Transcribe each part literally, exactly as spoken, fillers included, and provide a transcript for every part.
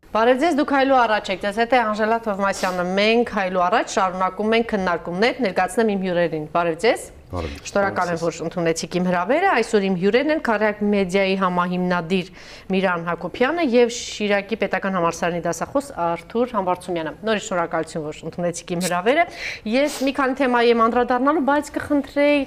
Բարև ձեզ, դուք հայլու առաջ եք, ձեզ հետ է Անժելա Թովմասյանը, մենք հայլու առաջ շարունակում ենք քննարկումներ, ներկայացնեմ իմ հյուրերին, բարև ձեզ, շնորհակալ եմ, որ ընդունեցիք իմ հրավերը, այսօր իմ հյուրերն են Քարյակ մեդիայի համահիմնադիր Միրան Հակոբյանը և Շիրակի պետական համալսարանի դասախոս Արթուր Համբարձումյանը, նորից շնորհակալություն, որ ընդունեցիք իմ հրավերը, ես մի քանի թեմայի եմ անդրադառնալու, բայց կխնդրեի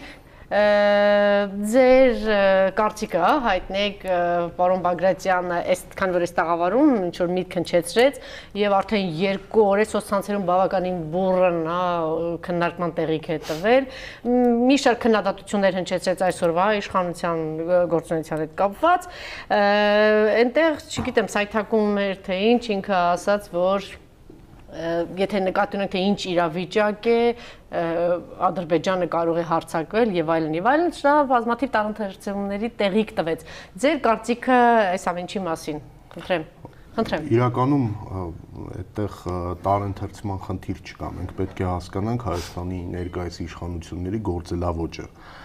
ձեր կարծիքը հայտնեք պարոն Բագրատյանը, քանի որ այս տաղավարում ինչ-որ միտք հնչեցրեց և արդեն երկու օր է սոցցանցերում բավականին բուռն քննարկման տեղիք է տվել, մի շարք քննադատություններ հնչեցրեց այսօրվա իշխանության գործունեության հետ կապված, այնտեղ, չգիտեմ, սայթակում էր թե ինչ, ինքը ասաց, որ եթե նկատի ունենք, թե ինչ իրավիճակ է, Ադրբեջանը կարող է հարձակվել եւ այլն եւ այլն, սա բազմաթիվ տարընթերցումների տեղիք տվեց։ Ձեր կարծիքը այս ամենի մասին, խնդրեմ, խնդրեմ։ Իրականում այդտեղ տարընթերցման խնդիր չկա, մենք պետք է հասկանանք Հայաստանի ներկայիս իշխանությունների գործելավոճը։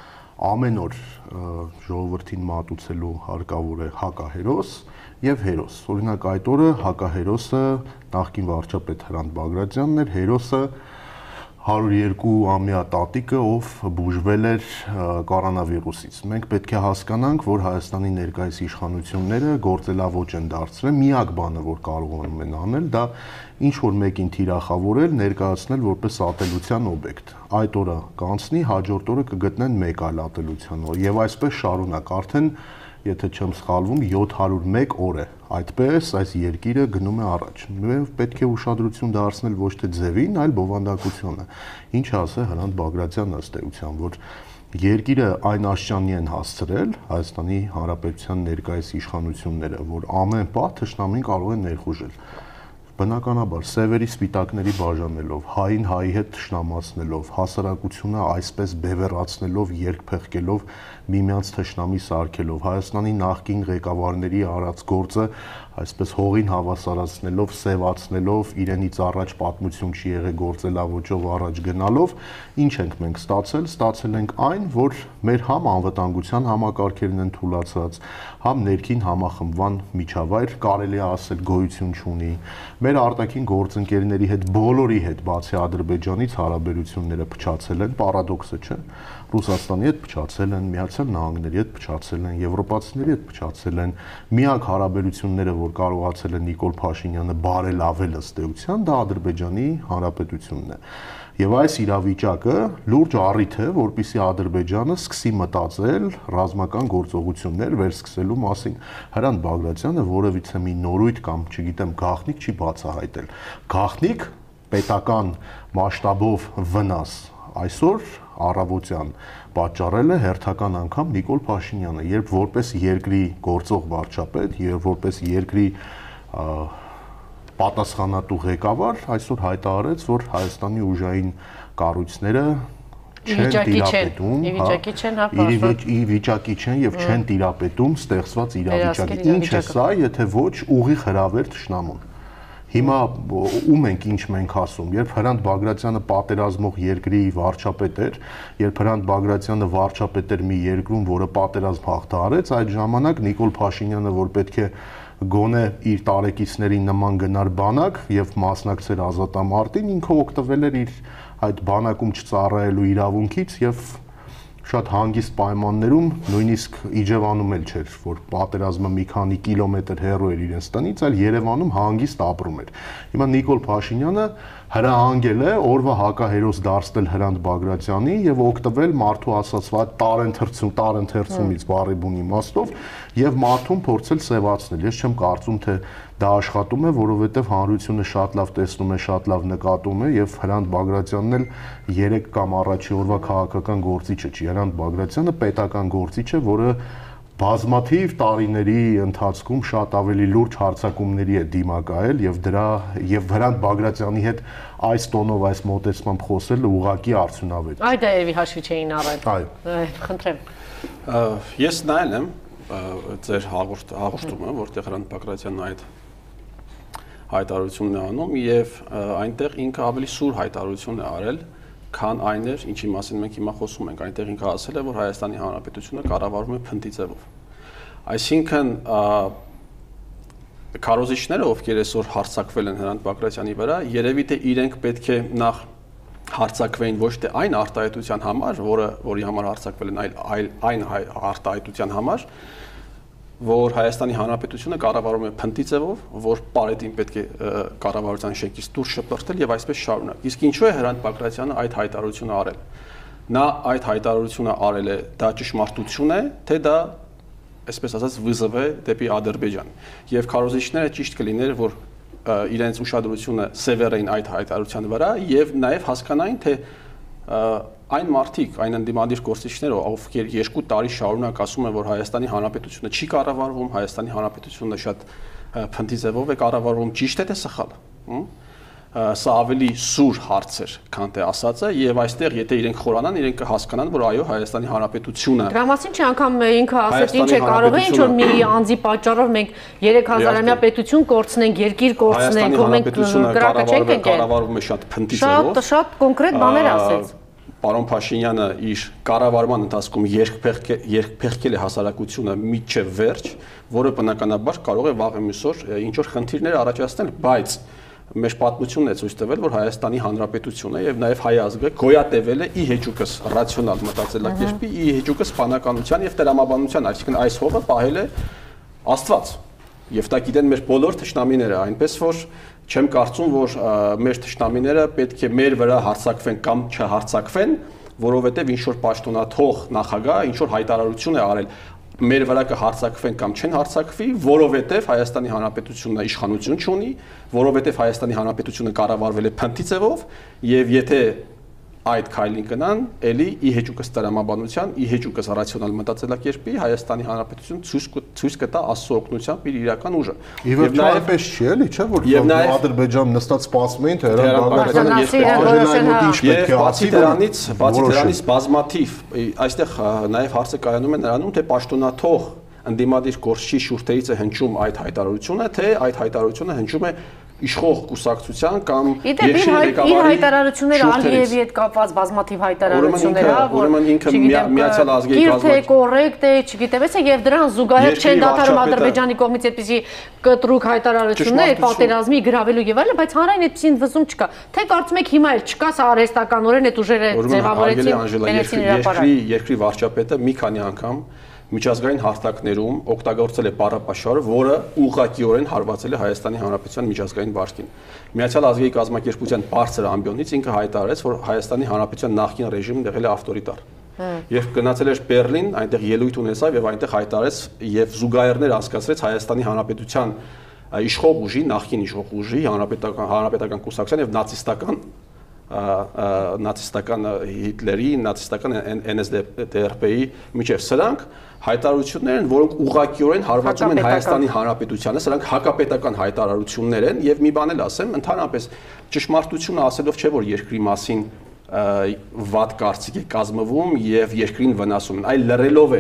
Ամեն օր ժողովրդին մատուցելու հարկավոր է հակահերոս եւ հերոս։ Օրինակ այդ օրը հակահերոսը նախկին վարչապետ Հրանտ Բագրատյանն էր, հերոսը հարյուր երկու ամյա տատիկը, ով բուժվել էր կորոնավիրուսից։ Մենք պետք է հասկանանք, որ Հայաստանի ներկայիս իշխանությունները գործելավոճ են դարձրել, միակ բանը, որ կարողանում են անել, դա ինչ-որ մեկին թիրախավորել, ներկայացնել որպես ատելության օբյեկտ։ Այդ օրը կանցնի, հաջորդ օրը կգտնեն մեկ այլ ատելության օր եւ այսպես շարունակ, արդեն եթե չեմ սխալվում, յոթ հարյուր մեկ օր է։ Այդպես այս երկիրը գնում է առաջ։ Մենք պետք է ուշադրություն դարձնել ոչ թե ձևին, այլ բովանդակությանը։ Ինչ ասե Հրանտ Բագրատյանն ըստ էության, որ երկիրը այն աշճանի են հասցրել Հայաստանի Հանրապետության ներկայիս իշխանությունները, որ ամեն պահ թշնամին կարող է ներխուժել։ Բնականաբար սևերի սպիտակների բաժանելով, հային հայի հետ թշնամացնելով, հասարակությունը այսպես բևեռացնելով, երկփեղկելով, միմյանց թշնամի սարքելով, Հայաստանի նախկին ղեկավարների արած գործը այսպես հողին հավասարացնելով, սևացնելով, իրենից առաջ պատմություն չի եղել գործելավոճով առաջ գնալով, ինչ ենք մենք ստացել, ստացել ենք այն, որ մեր համ անվտանգության համակարգերն են թուլացած, համ ներքին համախմբման միջավայր կարելի է ասել գոյություն չունի, մեր արտաքին գործընկերների հետ բոլորի հետ, բացի Ադրբեջանից հարաբերությունները փչացել են, պարադոքսը չէ, Ռուսաստանի հետ փչացել են, Միացյալ Նահանգների հետ փչացել են, եվրոպացիների հետ փչացել են, միակ հարաբերությունները, որ կարողացել է Նիկոլ Փաշինյանը բարելավել ըստ էության, դա Ադրբեջանի Հանրապետությունն է։ Եվ այս իրավիճակը լուրջ առիթ է, որպեսզի Ադրբեջանը սկսի մտածել ռազմական գործողություններ վերսկսելու մասին։ Հրանտ Բագրատյանը որևիցե մի նորույթ կամ, չգիտեմ, գաղտնիք չի բացահայտել։ Գաղտնիք պետական մասշտաբով վնաս այսօր առավոտյան պատճառել է հերթական անգամ Նիկոլ Փաշինյանը, երբ որպես երկրի գործող վարչապետ, երբ որպես երկրի պատասխանատու ղեկավար այսօր հայտարարեց, որ Հայաստանի ուժային կառույցները չեն տիրապետում, ի վիճակի չեն եւ չեն տիրապետում ստեղծված իրավիճակի։ Ինչ է սա, եթե ոչ ուղիղ հրավեր թշնամուն։ Հիմա ում ենք ինչ մենք ասում, երբ Հրանտ Բագրատյանը պատերազմող երկրի վարչապետ էր, երբ Հրանտ Բագրատյանը վարչապետ էր մի երկրում, որը պատերազմ հաղթահարեց, այդ ժամանակ Նիկոլ Փաշինյանը, որ պետք է գոնե իր տարեկիցներին նման գնար բանակ եւ մասնակցեր ազատամարտին, ինքը օգտվել էր իր այդ բանակում չծառայելու իրավունքից եւ շատ հանգիստ պայմաններում նույնիսկ Իջևանում էլ չէր, որ պատերազմը մի քանի կիլոմետր հեռու էր իրենց տնից, այլ Երևանում հանգիստ ապրում էր։ Հիմա Նիկոլ Փաշինյանը հրահանգել է օրվա հակահերոս դարձնել Հրանտ Բագրատյանի եւ օգտվել մարդու ասածվա տարընթերցում, տարընթերցումից բառի բուն իմաստով եւ մարդուն փորձել սևացնել։ Ես չեմ կարծում, թե դա աշխատում է, որովհետեւ հանրությունը շատ լավ տեսնում է, շատ լավ նկատում է եւ Հրանտ Բագրատյանն էլ երեք կամ առաջի օրվա քաղաքական գործիչը չի։ Հրանտ Բագրատյանը պետական գործիչ է, որը բազմաթիվ տարիների ընթացքում շատ ավելի լուրջ հարձակումների է դիմակայել եւ դրա եւ Հրանտ Բագրատյանի հետ այս տոնով այս մոտեցմամբ խոսելը ուղղակի արդյունավետ։ Այ դա երևի հաշվի չէին առել։ Այո։ Խնդրեմ։ Ես նայել եմ ձեր հաղորդումը, որտեղ Հրանտ Բագրատյանն այդ հայտարարությունն է անում եւ այնտեղ ինքը ավելի սուր հայտարարություն է արել, քան այն էր, ինչի մասին մենք հիմա խոսում ենք, այնտեղ ինքը ասել է, որ Հայաստանի Հանրապետությունը կառավարվում է փնտի ձևով։ Այսինքն քարոզիչները, ովքեր այսօր հարձակվել են Հրանտ Բագրատյանի վրա, երևի թե իրենք պետք է նախ հարձակվեին ոչ թե այն արտահայտության համար, որը որի համար հարձակվել են, այլ այլ այն արտահայտության համար, որ Հայաստանի Հանրապետությունը կառավարում է փնտի ձևով, որ պարետին պետք է կառավարության շենքից դուրս շպրտել եւ այսպես շարունակ։ Իսկ ինչու է Հրանտ Բագրատյանը այդ հայտարարությունը արել։ Նա այդ հայտարարությունը արել է, դա ճշմարտություն է, թե դա այսպես ասած վզվ է դեպի Ադրբեջան։ Եվ քարոզիչները ճիշտ կլիներ, որ իրենց ուշադրությունը սևեռեին այդ հայտարարության վրա եւ նաեւ հասկանային, թե այն մարդիկ, այն ընդդիմադիր գործիչները, ովքեր երկու տարի շարունակ ասում են, որ Հայաստանի Հանրապետությունը չի կառավարվում, Հայաստանի Հանրապետությունը շատ փնտի ձևով է կառավարվում, ճիշտ է թե սխալ։ Սա ավելի սուր հարց էր, քան թե ասածը, եւ այստեղ եթե իրենք խորանան, իրենք կհասկանան, որ այո, Հայաստանի Հանրապետությունը Դրա մասին չի անգամ ինքը ասել, ինչ է կարող է, ինչ որ մի անձի պատճառով մենք երեք հազարամյա պետություն կորցնենք, երկիր կորցնենք, ու մենք կրակը չենք ընկել։ Կառավարվում է շատ փնտի ձևով։ Շատ շատ կոնկրետ բաներ ասեց։ Պարոն Փաշինյանը իր կառավարման ընթացքում երկփեղկել է հասարակությունը միջև վերջ, որը բնականաբար կարող է վաղ մյուսօր ինչ որ խնդիրներ առաջացնել, բայց մեր պատմությունն է ցույց տվել, որ Հայաստանի Հանրապետությունը եւ նաեւ հայ ազգը գոյատևել է ի հեճուկս ռացիոնալ մտածելակերպի, ի հեճուկս բանականության եւ տրամաբանության, այսինքն այս հողը պահել է Աստված։ Եվ դա գիտեն մեր բոլոր թշնամիները, այնպես որ չեմ կարծում, որ մեր թշնամիները պետք է մեր վրա հարձակվեն կամ չհարձակվեն, որովհետեւ ինչ որ պաշտոնաթող նախագահ ինչ որ հայտարարություն է արել, մեր վրա կհարձակվեն կամ չեն հարձակվի, որովհետև Հայաստանի Հանրապետությունը իշխանություն չունի, որովհետև Հայաստանի Հանրապետությունը կառավարվել է փնտի ձևով, եւ եթե այդ քայլին գնան, ելի ի հեճուկս տրամաբանության, ի հեճուկս ռացիոնալ մտածելակերպի Հայաստանի Հանրապետությունը ցույց ցույց կտա Աստծո օգնությամբ իր իրական ուժը։ Եվ նաեւ այնպես չի էլի, չէ՞ որ Ադրբեջան նստած սպասում էին, թե Հրանտ Բագրատյանը ինչ պետք է ասի, դրանից, բացի դրանից բազմաթիվ, այստեղ նաեւ հարցը կայանում է նրանում, թե պաշտոնաթող ընդդիմադիր գործչի շուրթերից է հնչում այդ հայտարարությունը, թե այդ հայտարարությունը հնչում է իշխող կուսակցության կամ երկրի ղեկավարի հայտարարությունները Ալիևի հետ կապված բազմաթիվ հայտարարություններ, ուրեմն ինքը Միացյալ Ազգերի կազմակերպությունը կոռեկտ է, չգիտեմ, էս եւ դրան զուգահեռ չեն դադարում Ադրբեջանի կողմից այդպիսի կտրուկ հայտարարություններ, պատերազմի գրավելու եւ այլն, բայց հանրային այդպիսին վզում չկա։ Թե կարծում եք հիմա էլ չկա, սա արհեստականորեն այդ ուժերը ձևավորեցին երկրի երկրի վարչապետը մի քանի անգամ միջազգային հարթակներում օգտագործել է բառապաշարը, որը ուղղակիորեն հարվածել է Հայաստանի Հանրապետության միջազգային վարկին։ Միացյալ Ազգերի կազմակերպության բարձր ամբիոնից ինքը հայտարարեց, որ Հայաստանի Հանրապետության նախկին ռեժիմը եղել է ավտորիտար։ Երբ գնացել էր Բերլին, այնտեղ ելույթ ունեցավ եւ այնտեղ հայտարարեց եւ զուգահեռներ անցկացրեց Հայաստանի Հանրապետության իշխող ուժի, նախկին իշխող ուժի, հանրապետական հանրապետական կուսակցության եւ նացիստական նացիստական Հիտլերի, նացիստական Էն Էս Դե Էր Պի-ի միջև սրանք հայտարարություններ են, որոնք ուղղակիորեն հարվածում են Հայաստանի Հանրապետությանը, սրանք հակապետական հայտարարություններ են եւ մի բան էլ ասեմ, ընդհանրապես ճշմարտությունը ասելով չէ որ երկրի մասին վատ կարծիք է կազմվում եւ երկրին վնասում են, այլ լռելով է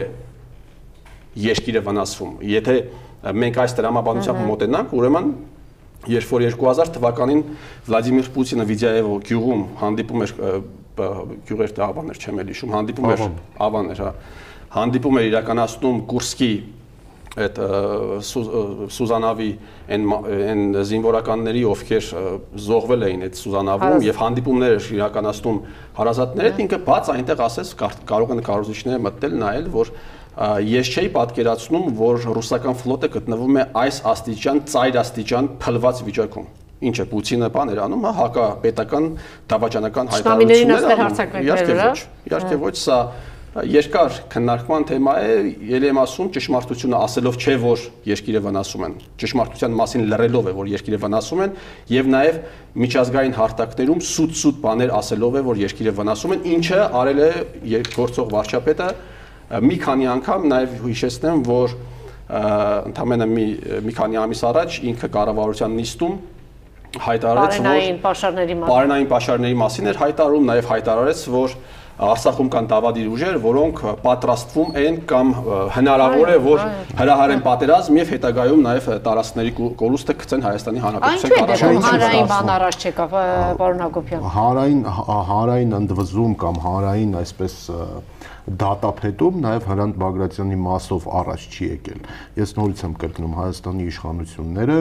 երկիրը վնասվում։ Եթե մենք այս տրամաբանությամբ մոտենանք, ուրեմն երբ որ երկու հազար թվականին Վլադիմիր Պուտինը Վիդյաևո գյուղում հանդիպում էր գյուղեր թե ավաներ չեմ էլ հիշում, հանդիպում էր ավաներ, հա, հանդիպում էր իրականացնում Կուրսկի այդ Սուզանավի այն զինվորականների, ովքեր զոհվել էին այդ Սուզանավում եւ հանդիպումներ իրականացնում հարազատներ, ինքը բաց այնտեղ ասեց կարող են կառույցները մտնել նայել, որ ես չէի պատկերացնում, որ ռուսական ֆլոտը գտնվում է այս աստիճան, ծայր աստիճան փլված վիճակում։ Ինչ է Պուտինը բան էր անում, հակապետական դավաճանական հայտարարություններ։ Իհարկե ոչ, իհարկե ոչ, սա երկար քննարկման թեմա է, ելի եմ ասում, ճշմարտությունը ասելով չէ, որ երկիրը վնասում են, ճշմարտության մասին լռելով է, որ երկիրը վնասում են, եւ նաեւ միջազգային հարթակներում սուտ-սուտ բաներ ասելով է, որ երկիրը վնասում են, ինչը արել է գործող վարչապետը մի քանի անգամ, նաեւ հիշեցնեմ, որ ընդամենը մի մի քանի ամիս առաջ ինքը կառավարության նիստում հայտարարեց, որ բարենային պաշարների մասին էր հայտարարում, նաեւ հայտարարեց, որ Արցախում կան դավադիր ուժեր, որոնք պատրաստվում են կամ հնարավոր է, որ հրահարեն պատերազմ եւ հետագայում նաեւ տարածքների կորուստը գցեն Հայաստանի Հանրապետության կառավարության։ Հանրային բան առաջ չեկավ, պարոն Հակոբյան։ Հանրային հանրային ընդվզում կամ հանրային այսպես դատապետում նաև Հրանտ Բագրատյանի մասով առաջ չի եկել։ Ես նորից եմ կրկնում, Հայաստանի իշխանությունները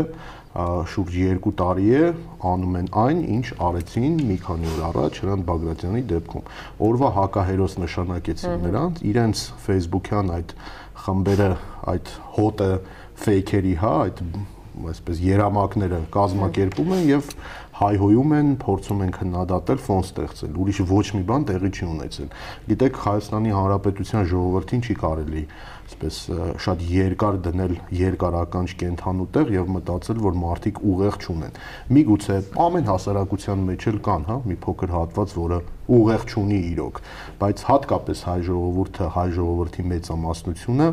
շուրջ երկու տարի է անում են այն, ինչ արեցին մի քանի օր առաջ Հրանտ Բագրատյանի դեպքում։ Օրվա հակահերոս նշանակեցին նրանց, իրենց Facebook-յան այդ խմբերը, այդ հոտը ֆեյքերի, հա, այդ այսպես երամակները կազմակերպում են եւ հայհոյում են, փորձում են քննադատել, ֆոն ստեղծել։ Ուրիշ ոչ մի բան տեղի չի ունեցել։ Գիտեք, Հայաստանի Հանրապետության ժողովրդին չի կարելի այսպես շատ երկար դնել երկարականջ կենթանու տեղ եւ մտածել, որ մարդիկ ուղեղ չունեն։ Միգուցե ամեն հասարակության մեջ էլ կան, հա, մի փոքր հատված, որը ուղեղ չունի իրոք, բայց հատկապես հայ ժողովուրդը, հայ ժողովրդի մեծամասնությունը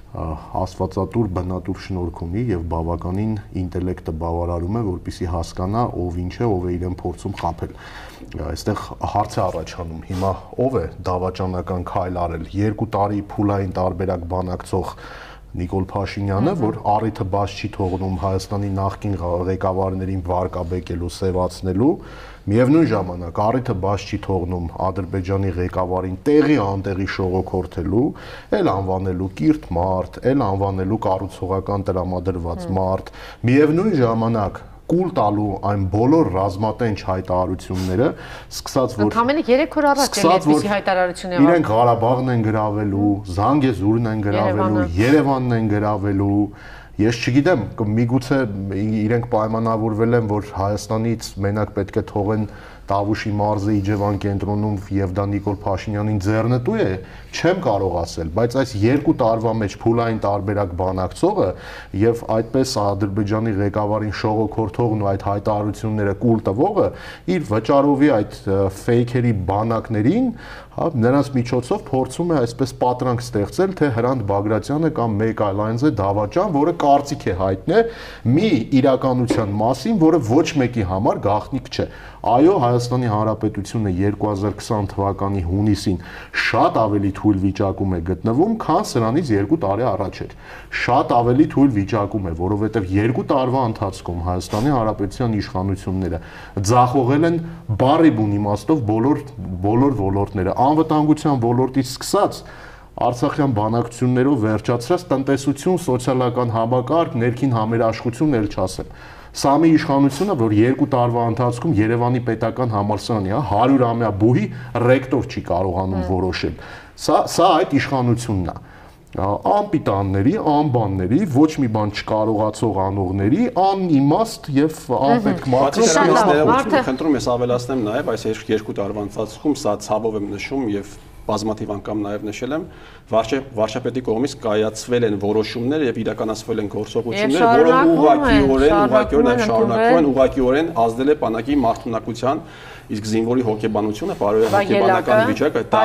աստվածատուր բնատուր շնորհք ունի եւ բավականին ինտելեկտը բավարարում է, որպեսզի հասկանա ով ինչ է, ով է իրեն փորձում խաբել։ Այստեղ հարց է առաջանում, հիմա ով է դավաճանական քայլ արել, երկու տարի փուլային տարբերակ բանակցող Նիկոլ Փաշինյանը, որ առիթը բաց չի թողնում Հայաստանի նախկին ղեկավարներին վարկաբեկելու, սևացնելու, միևնույն ժամանակ առիթը բաց չի թողնում Ադրբեջանի ղեկավարին տեղի անտեղի շողոքորթելու, էլ անվանելու կիրթ մարդ, էլ անվանելու կառուցողական տրամադրված մարդ, միևնույն ժամանակ կուլ տալու այն բոլոր ռազմատենչ հայտարարությունները, սկսած որ Ընդամենը երեք օր առաջ էլի այդպիսի հայտարարություն եղավ։ Իրենք Ղարաբաղն են գրավելու, Զանգեզուրն են գրավելու, Երևանն են գրավելու։ Ես չգիտեմ, միգուցե իրենք պայմանավորվել են, որ Հայաստանից մենակ պետք է թողեն Տավուշի մարզը Իջևան կենտրոնում եւ դա Նիկոլ Փաշինյանին ձեռնտու է, չեմ կարող ասել, բայց այս երկու տարվա մեջ փուլային տարբերակ բանակցողը եւ այդպես Ադրբեջանի ղեկավարին շողոքորթողն ու այդ հայտարարությունները կուլ տվողը իր վճարովի այդ ֆեյքերի բանակներին, հա, նրանց միջոցով փորձում է այսպես պատրանք ստեղծել, թե Հրանտ Բագրատյանը կամ մեկ այլ այնձ է դավաճան, որը կարծիք է հայտնել մի իրականության մասին, որը ոչ մեկի համար գաղտնիք չէ։ Այո, Հայաստանի Հանրապետությունը երկու հազար քսան թվականի հունիսին շատ ավելի թույլ վիճակում է գտնվում, քան սրանից երկու տարի առաջ էր։ Շատ ավելի թույլ վիճակում է, որովհետև երկու տարվա ընթացքում Հայաստանի Հանրապետության իշխանությունները ձախողել են բառի բուն իմաստով բոլոր բոլոր ոլորտները, անվտանգության ոլորտից սկսած Արցախյան բանակցություններով վերջացրած տնտեսություն, սոցիալական համակարգ, ներքին համերաշխություն էլ չասեմ։ Սա մի իշխանությունը, որ երկու տարվա ընթացքում Երևանի պետական համալսարանի, հա, հարյուրամյա բուհի ռեկտոր չի կարողանում որոշել։ Սա սա այդ իշխանությունն է։ Անպիտանների, անբանների, ոչ մի բան չկարողացող անողների, անիմաստ եւ անպետք մարդկանց խնդրում ես ավելացնեմ նաեւ այս երկու տարվա ընթացքում սա ցավով եմ նշում եւ բազմաթիվ անգամ նաև նշել եմ, վարչապետի կողմից կայացվել են որոշումներ եւ իրականացվել են գործողություններ, որոնք ուղղակիորեն, ուղղակիորեն նաև շարունակվում են, ուղղակիորեն ազդել է բանակի մարդունակության, իսկ զինվորի հոգեբանությունը, բարոյական հոգեբանական վիճակը, դա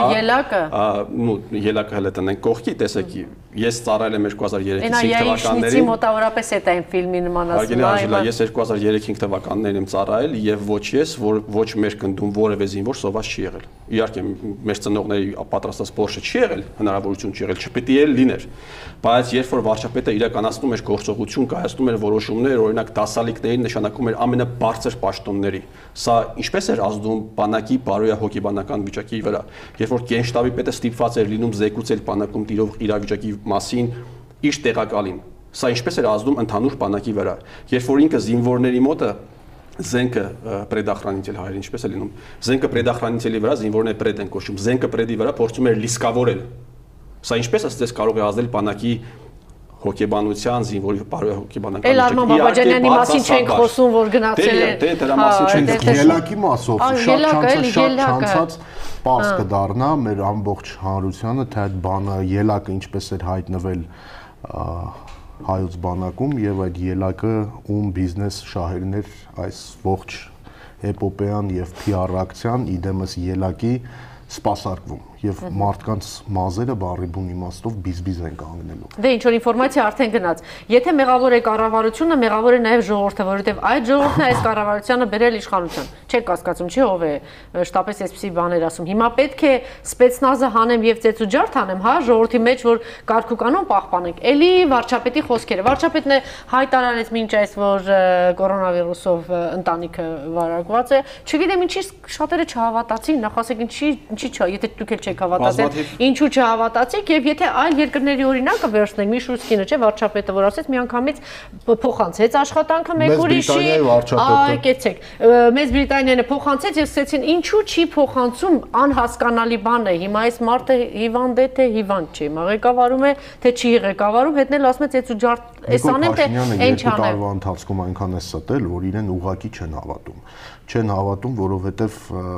նո ելակը հələ տնենք կողքի, տեսեք, ես ծառայել եմ երկու հազար երեք հինգ թվականներին։ Մոտավորապես այդ այն ֆիլմի նմանացնում է։ Ես երկու հազար երեք հինգ թվականներին եմ ծառայել եւ ոչ ես, ոչ մեր կնդում որևէ զինվոր սոված չի եղել։ Իհարկե մեր ծնողների պատրաստած Պորշը չի եղել, հնարավորություն չի եղել, չպետք է լիներ, բայց երբ որ վարչապետը իրականացնում էր գործողություն, կայացնում էր որոշումներ, օրինակ դասալիկներին նշանակում էր ամենաբարձր պաշտոնների, սա ինչպես էր ազդում բանակի բարոյահոգեբանական վիճակի վրա, երբ որ գենշտաբի պետը ստիպված էր լինում զեկուցել բանակում տիրող իրավիճակի մասին իր տեղակալին, սա ինչպես էր ազդում ընդհանուր բանակի վրա, երբ որ ինքը զինվորների մոտը Զենքը предохранитель հայերեն ինչպես է լինում։ Զենքը предохранителի վրա զինվորները պրեդ են կոչում։ Զենքը պրեդի վրա փորձում էր լիսկավորել։ Սա ինչպես ասես կարող է ազդել բանակի հոգեբանության, զինվորի բարոյահոգեբանական Էլ Արման Բաբաջանյանի մասին չենք խոսում, որ գնացել է։ Դե դրա մասին չենք ելակի մասով շատ չանցած պարզ կդառնա մեր ամբողջ հանրությանը, թե այդ բանը ելակը ինչպես էր հայտնվել հայոց բանակում եւ այդ ելակը ում բիզնես շահերն էր այս ողջ էպոպեան եւ P R ակցիան իդեմս ելակի սպասարկվում եւ մարդկանց մազերը բարի բուն իմաստով բիզբիզ են կանգնելու։ Դե ինչ որ ինֆորմացիա արդեն գնաց։ Եթե մեղավոր է կառավարությունը, մեղավոր է նաեւ ժողովուրդը, որովհետեւ այդ ժողովուրդն է այս կառավարությանը բերել իշխանության։ Չեք կասկածում, չէ՞ ով է շտապես այսպեսի բաներ ասում։ Հիմա պետք է սպեցնազը հանեմ եւ ծեծուջարդ հանեմ, հա, ժողովրդի մեջ որ կարգ ու կանոն պահպանենք։ Էլի վարչապետի խոսքերը։ Վարչապետն է հայտարարեց մինչ այս որ կորոնավիրուսով ընտանիքը վարակված է։ Չգիտեմ ինչի շատերը չհավատացին, նախ ասեք ինչի ինչի՞ չէ, եթե դուք էլ չեք հավատացել։ Ինչու չհավատացիք եւ եթե այլ երկրների օրինակը վերցնենք, Միշուսկինը չէ, վարչապետը, որ ասեց միանգամից փոխանցեց աշխատանքը մեկ ուրիշի, այ կեցեք։ Մեծ Բրիտանիան փոխանցեց եւ ասեցին ինչու չի փոխանցում, անհասկանալի բան է։ Հիմա այս մարդը հիվանդ է թե հիվանդ չի, ղեկավարում է թե չի ղեկավարում, հետն էլ ասում է ծեծու ջարդ էս անեմ թե ինչ անեմ։ Տարվա ընթացքում այնքան է ստել, որ իրեն ուղակի չեն հավատում։ Չեն հավատում, որովհետեւ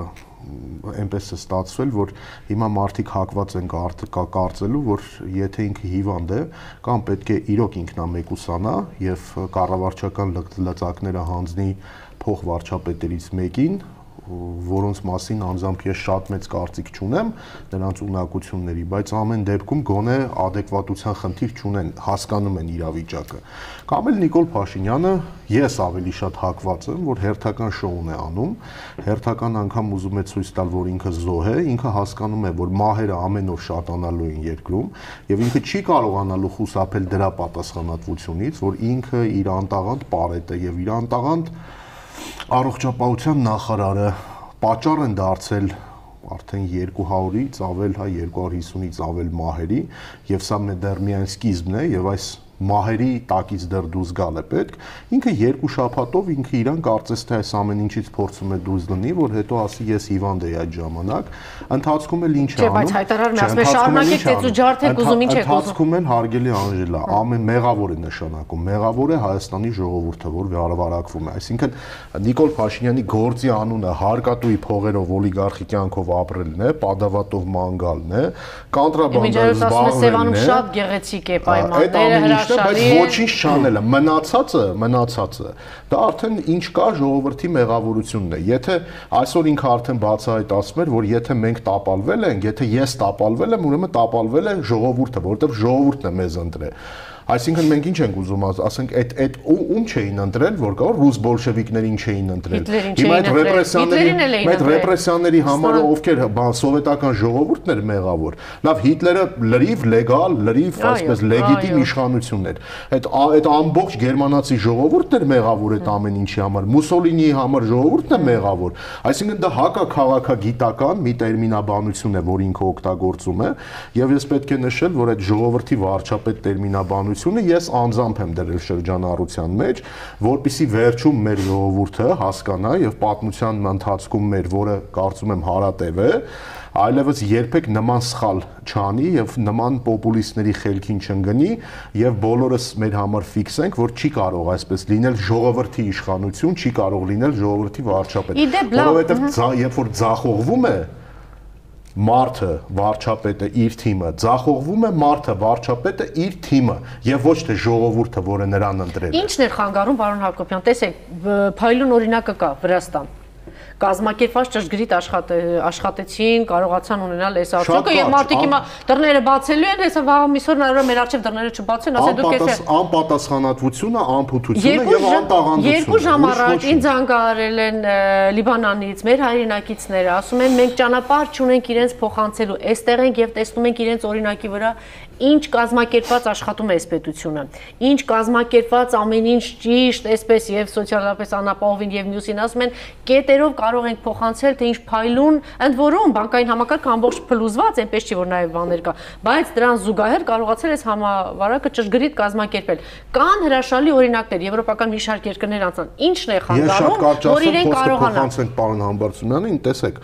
այնպես է ստացվել, որ հիմա մարդիկ հակված են կարծելու, որ եթե ինքը հիվանդ է, կամ պետք է իրոք ինքնամեկուսանա եւ կառավարչական լծակները հանձնի փոխվարչապետերից մեկին, որոնց մասին անձամբ ես շատ մեծ կարծիք չունեմ նրանց ունակությունների, բայց ամեն դեպքում գոնե adekvatության խնդիր չունեն, հասկանում են իրավիճակը։ Կամ էլ Նիկոլ Փաշինյանը, ես ավելի շատ հակված եմ, որ հերթական շոուն է անում, հերթական անգամ ուզում է ցույց տալ, որ ինքը զոհ է, ինքը հասկանում է, որ մահերը ամեն օր շատանալու են երկրում, եւ ինքը չի կարողանալու խուսափել դրա պատասխանատվությունից, որ ինքը իր անտաղանդ պարետ է եւ իր անտաղանդ առողջապահության նախարարը պատճառ են դարձել արդեն երկու հարյուրից ավել, հա երկու հարյուր հիսունից ավել մահերի եւ սա դեռ միայն սկիզբն է եւ այս մահերի տակից դեռ դուրս գալ է պետք, ինքը երկու շաբաթով ինքը իրան կարծես թե այս ամեն ինչից փորձում է դուրս դնի, որ հետո ասի ես հիվանդ եի այդ ժամանակ, ընթացքում էլ ինչ է անում։ Չէ, բայց հայտարարում է, ասում է շարունակեք ծեծու ջարդեք, ուզում ինչ եք ուզում։ Ընթացքում էլ հարգելի Անժելա, ամեն մեղավոր է նշանակում, մեղավոր է Հայաստանի ժողովուրդը, որ վարվարակվում է, այսինքն Նիկոլ Փաշինյանի գործի անունը հարկատուի փողերով օլիգարխի կյանքով ապրելն է, պատավատով ման գալն է, կոնտրաբանդայով զբաղվելն է։ Շատ գեղեցիկ է պայմանները, բայց ոչինչ չանելը, մնացածը, մնացածը, դա արդեն ինչ կա ժողովրդի մեղավորությունն է։ Եթե այսօր ինքը արդեն բացահայտացում էր, որ եթե մենք տապալվել ենք, եթե ես տապալվել եմ, ուրեմն տապալվել է ժողովուրդը, որովհետև ժողովուրդն է մեզ ընտրել։ Այսինքն մենք ինչ ենք ուզում ասենք, այդ այդ ում չէին ընտրել, որ կա ռուս բոլշևիկներին չէին ընտրել։ Հիմա այդ ռեպրեսիաների, այդ ռեպրեսիաների համար ովքեր սովետական ժողովուրդն էր մեղավոր։ Լավ, Հիտլերը լրիվ լեգալ, լրիվ այսպես լեգիտիմ իշխանություն էր։ Այդ այդ ամբողջ գերմանացի ժողովուրդն էր մեղավոր այդ ամեն ինչի համար։ Մուսոլինիի համար ժողովուրդն է մեղավոր։ Այսինքն դա հակաքաղաքագիտական մի տերմինաբանություն է, որ ինքը օգտագործում է, եւ ես պետք է նշել, որ այդ ժողովրդի վարչապետ տերմինաբանությունը ես անձամբ եմ դրել շրջանառության մեջ, որպեսզի վերջում մեր ժողովուրդը հասկանա եւ պատմության ընթացքում մեր, որը կարծում եմ հարատև է, այլևս երբեք նման սխալ չանի եւ նման պոպուլիստների խելքին չընկնի եւ բոլորս մեր համար ֆիքսենք, որ չի կարող այսպես լինել ժողովրդի իշխանություն, չի կարող լինել ժողովրդի վարչապետ, որովհետեւ երբ որ ձախողվում է մարդը, վարչապետը իր թիմը, ձախողվում է մարդը, վարչապետը իր թիմը եւ ոչ թե ժողովուրդը, որը նրան ընտրել է։ Ինչն էր խանգարում, պարոն Հակոբյան, տեսեք, փայլուն օրինակը կա Վրաստան։ Կազմակերպված ճշգրիտ աշխատեցին, կարողացան ունենալ այս արդյունքը եւ մարդիկ հիմա դռները բացելու են, հեսա վաղ միսօր նայելով մեր առջեւ դռները չբացեն, ասեն դուք էս անպատասխանատվությունը, անփութությունը եւ անտաղանդությունը։ Երկու ժամ առաջ ինձ զանգահարել են Լիբանանից մեր հայրենակիցները, ասում են մենք ճանապարհ չունենք իրենց փոխանցելու, այստեղ ենք եւ տեսնում ենք իրենց օրինակի վրա ինչ կազմակերպված աշխատում է այս պետությունը, ինչ կազմակերպված ամեն ինչ ճիշտ, այսպես եւ սոցիալապես անապահովին եւ մյուսին ասում են կետերով կարող ենք փոխանցել թե ինչ փայլուն, ընդ որում բանկային համակարգը ամբողջ փլուզված, այնպես չի որ նաեւ բաներ կա, բայց դրան զուգահեռ կարողացել է համավարակը ճշգրիտ կազմակերպել։ Կան հրաշալի օրինակներ, եվրոպական մի շարք երկրներ անցան։ Ինչն է խանգարում, որ իրենք կարողանան։ Փոխանցենք պարոն Համբարձումյանին, տեսեք,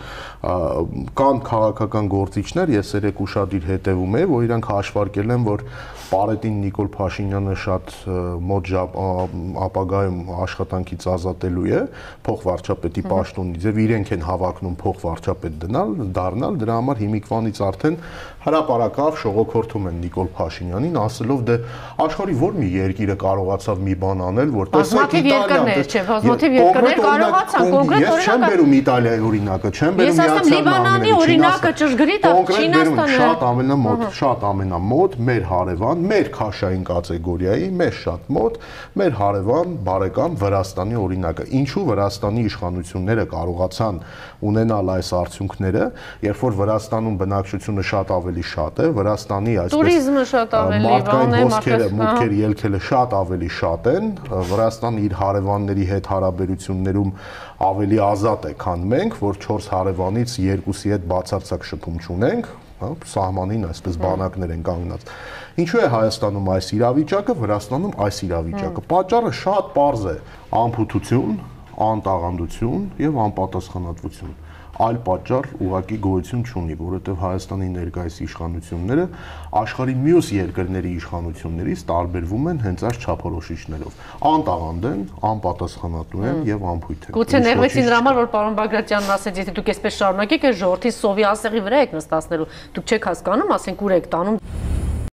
կան քաղաքական գործիչներ, ես երեք ուշադիր հետևում եմ, որ իրանք հաշվարկել են, որ Պարետին Նիկոլ Փաշինյանը շատ մոտ ապագայում աշխատանքից ազատելու է փոխվարչապետի պաշտոնից եւ իրենք են հավակնում փոխվարչապետ դնալ, դառնալ, դրա համար հիմիկվանից արդեն հրապարակավ շողոքորթում են Նիկոլ Փաշինյանին, ասելով դե աշխարհի որ մի երկիրը կարողացավ մի բան անել, որ տեսեք Իտալիան, չէ, բազմաթիվ երկրներ կարողացան, կոնկրետ օրինակ։ Ես չեմ բերում Իտալիայի օրինակը, չեմ բերում Միացյալ Նահանգների օրինակը ճշգրիտ է, Չինաստանը շատ ամենամոտ, շատ ամենամոտ մեր հարևան, մեր քաշային կատեգորիայի, մեր շատ մոտ, մեր հարևան բարեկամ Վրաստանի օրինակը։ Ինչու Վրաստանի իշխանությունները կարողացան ունենալ այս արդյունքները, երբ որ Վրաստանում բնակչությունը շատ ավելի շատ է, Վրաստանի այսպես տուրիզմը շատ ավելի մարդկային հոսքերը, մուտքերը, ելքերը շատ ավելի շատ են, Վրաստանը իր հարևանների հետ հարաբերություններում ավելի ազատ է, քան մենք, որ չորս հարևանից երկուսի հետ բացարձակ շփում չունենք, հա, սահմանին այսպես բանակներ են կանգնած։ Ինչու է Հայաստանում այս իրավիճակը, Վրաստանում այս իրավիճակը։ Պատճառը շատ պարզ է՝ անփութություն, անտաղանդություն եւ անպատասխանատվություն։ Այլ պատճառ ուղղակի գոյություն չունի, որովհետև Հայաստանի ներկայիս իշխանությունները աշխարհի մյուս երկրների իշխանություններից տարբերվում են հենց այս չափորոշիչներով։ Անտաղանդ են, անպատասխանատու են եւ անփույթ են։ Գուցե նեղվեցին դրա համար, որ պարոն Բագրատյանն ասեց, եթե դուք այսպես շարունակեք, այս ժողովրդի սովի ասեղի վրա եք նստածնելու, դուք չեք հասկանում, ասենք ուր եք տանում։